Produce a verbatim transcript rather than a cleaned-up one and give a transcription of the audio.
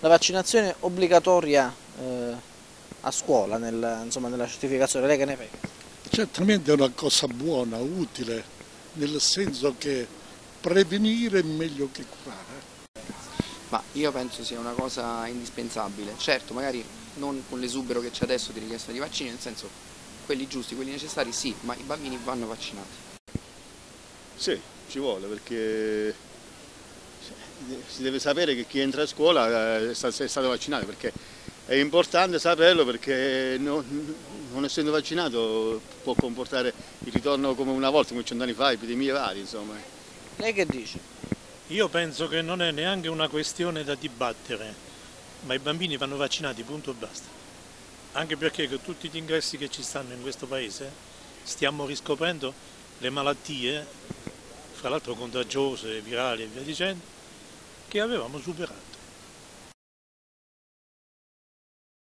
la vaccinazione obbligatoria eh, a scuola, nel, insomma, nella certificazione, lei che ne pensa? Certamente è una cosa buona, utile, nel senso che prevenire è meglio che curare. Ma io penso sia una cosa indispensabile, certo magari non con l'esubero che c'è adesso di richiesta di vaccini, nel senso quelli giusti, quelli necessari sì, ma i bambini vanno vaccinati. Sì, ci vuole perché si deve sapere che chi entra a scuola è stato vaccinato, perché è importante saperlo, perché non, non essendo vaccinato può comportare il ritorno come una volta, come cent'anni fa, epidemie varie, insomma. Lei che dice? Io penso che non è neanche una questione da dibattere, ma i bambini vanno vaccinati, punto e basta. Anche perché con tutti gli ingressi che ci stanno in questo paese stiamo riscoprendo le malattie, fra l'altro contagiose, virali e via dicendo, che avevamo superato.